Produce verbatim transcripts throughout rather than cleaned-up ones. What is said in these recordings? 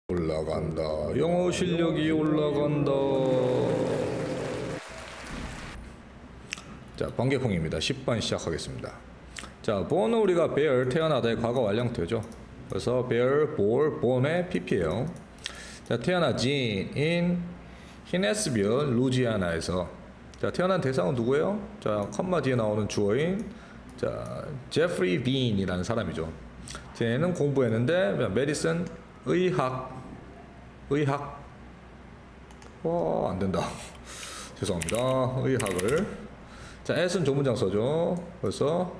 올라간다. 영어 실력이 올라간다. 자, 번개콩입니다. 십 번 시작하겠습니다. 자, born 우리가 bear 태어나다의 과거 완료형태죠. 그래서 bear, bore, born의 pp예요. 자, 태어나진 in 히네스빌, 루지아나에서. 자, 태어난 대상은 누구예요? 자, 컴마 뒤에 나오는 주어인 자, 제프리 빈이라는 사람이죠. 쟤는 공부했는데 메디슨 의학 의학 와 안된다 죄송합니다. 의학을 자 at은 조문장 써죠. 그래서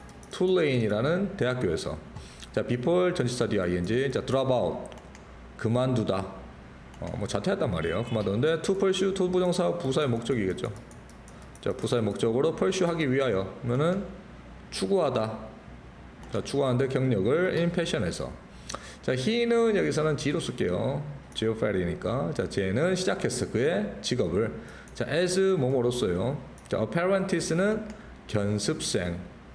툴레인이라는 대학교에서 자 before 전치사 뒤 ing 자 drop out 그만두다 어, 뭐 자퇴했단 말이에요. 그만두는데 to pursue to 부정사 부사의 목적이겠죠. 자 부사의 목적으로 pursue 하기 위하여 그러면은 추구하다 자 추구하는데 경력을 in passion에서 자 he는 여기서는 G로 쓸게요. geofary니까 자 쟤는 시작했어 그의 직업을 자 as 뭐뭐로써요. 자 apprentice는 견습생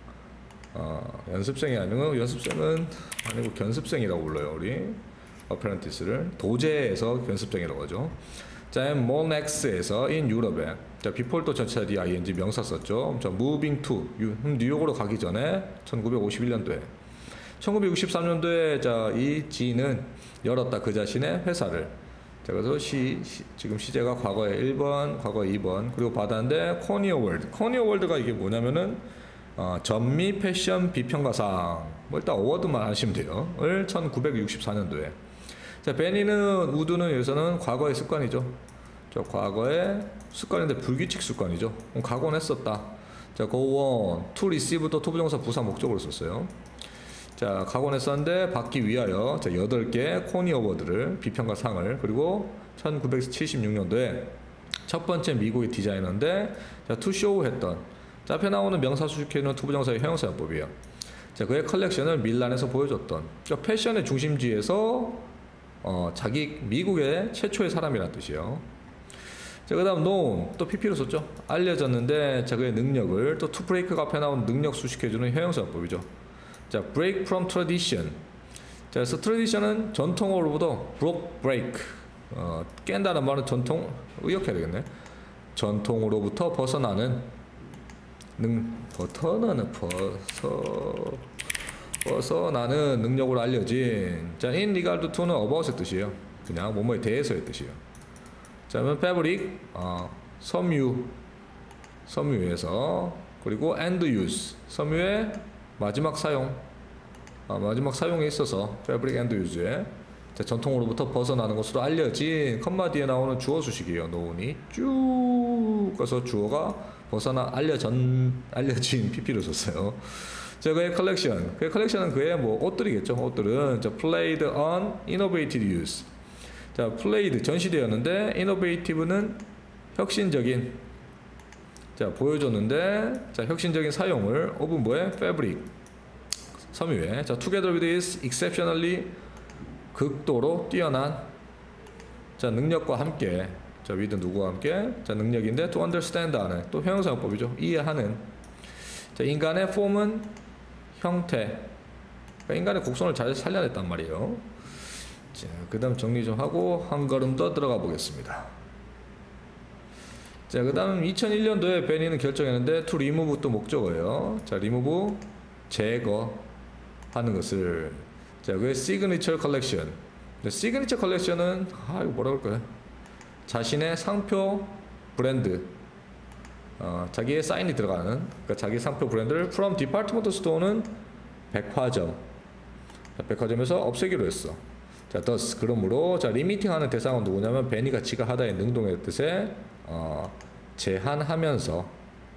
어, 연습생이 아니고 연습생은 아니고 견습생이라고 불러요. 우리 apprentice를 도제에서 견습생이라고 하죠. 자 monax에서 in 유럽에 자 before 또 전치사 뒤 ing 명사 썼죠. 자 moving to 뉴욕으로 가기 전에 천구백오십일 년도에 천구백육십삼 년도에 자 이 G는 열었다 그 자신의 회사를. 자 그래서 시, 시 지금 시제가 과거에 일 번, 과거에 이 번 그리고 받았는데 코니어 월드. 코니어 월드가 이게 뭐냐면은 어, 전미 패션 비평가상 뭐 일단 어워드만 하시면 돼요. 을 천구백육십사 년도에. 자 베니는 우드는 여기서는 과거의 습관이죠. 저 과거의 습관인데 불규칙 습관이죠. 각오는 했었다. 자 go on to receive 또 투부정사 부사 목적으로 썼어요. 자 각오는 했었는데 받기 위하여 자 여덟 개 코니 어워드를 비평가 상을 그리고 천구백칠십육 년도에 첫 번째 미국의 디자이너인데 자 to show 했던 자 앞에 나오는 명사 수식해놓은 투부정사의 형용사용법이에요. 자 그의 컬렉션을 밀란에서 보여줬던 자 패션의 중심지에서 어, 자기 미국의 최초의 사람이란 뜻이에요. 자, 그 다음 known 또 pp로 썼죠. 알려졌는데 자 그의 능력을 또 to break가 앞에 나온 능력 수식해주는 형용사법이죠. 자 break from tradition 자 그래서 tradition은 전통으로부터 broke break 어, 깬다는 말은 전통 의역해야 되겠네. 전통으로부터 벗어나는 능 벗어나는 벗어 벗어나는 능력으로 알려진 자 in regard to는 about의 뜻이에요. 그냥 뭐뭐에 대해서의 뜻이에요. 자 그러면 fabric 어, 섬유 섬유에서 그리고 end use 섬유의 마지막 사용 아, 마지막 사용에 있어서 fabric end use에 자, 전통으로부터 벗어나는 것으로 알려진 컴마 뒤에 나오는 주어 수식이에요. known이 쭉 가서 주어가 벗어나 알려전 알려진 pp로 썼어요. 자 그의 컬렉션 그의 컬렉션은 그의 뭐 옷들이겠죠. 옷들은 자 played on innovative use 자 played 전시되었는데 innovative는 혁신적인 자 보여줬는데 자 혁신적인 사용을 of 뭐에 fabric 섬유에 자 together with his exceptionally 극도로 뛰어난 자 능력과 함께 자 with 누구와 함께 자 능력인데 to understand 하는 또 형용사용법이죠. 이해하는 자 인간의 폼은 형태 그러니까 인간의 곡선을 잘 살려냈단 말이에요. 자 그 다음 정리 좀 하고 한 걸음 더 들어가 보겠습니다. 자 그 다음 이천일 년도에 베니는 결정했는데 to remove 또 목적어예요. 자 remove 제거하는 것을 자 그의 signature collection signature collection은 아 이거 뭐라 그럴까요? 자신의 상표 브랜드 어, 자기의 사인이 들어가는 그러니까 자기 상표 브랜드를 from department store는 백화점 자, 백화점에서 없애기로 했어. 자 thus 그러므로 자 리미팅하는 대상은 누구냐면 베니가 지가 하다의 능동의 뜻에 어, 제한하면서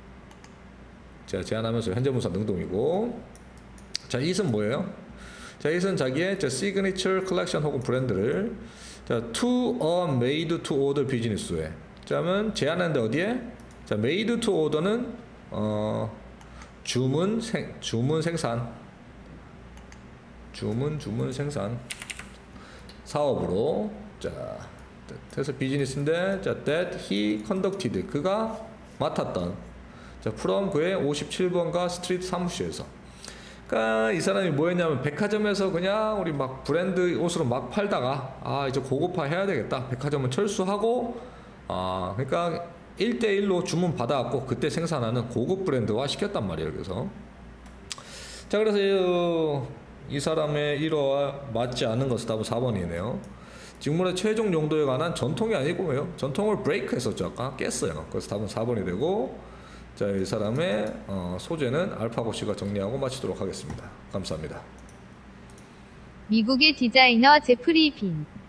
자 제한하면서 현재분사 능동이고 자 it은 뭐예요? 자 it은 자기의 자 signature collection 혹은 브랜드를 자 to a made to order 비즈니스에 자면 제한하는데 어디에? 자 made to order는 어 주문 생 주문 생산 주문 주문 생산 사업으로 자 그래서 비즈니스인데 자 that he conducted 그가 맡았던 자 from 그의 오십칠 번가 스트리트 사무실에서 그러니까 이 사람이 뭐 했냐면 백화점에서 그냥 우리 막 브랜드 옷으로 막 팔다가 아 이제 고급화 해야 되겠다. 백화점은 철수하고 아 그러니까 일 대일로 주문 받아갖고 그때 생산하는 고급 브랜드화 시켰단 말이에요. 그래서 자 그래서 이, 이 사람의 일어와 맞지 않는 것은 답은 사 번이네요. 직물의 최종 용도에 관한 전통이 아니고요. 전통을 브레이크 했었죠. 아까 깼어요. 그래서 답은 사 번이 되고 자, 이 사람의 어, 소재는 알파고 씨가 정리하고 마치도록 하겠습니다. 감사합니다. 미국의 디자이너 제프리 빈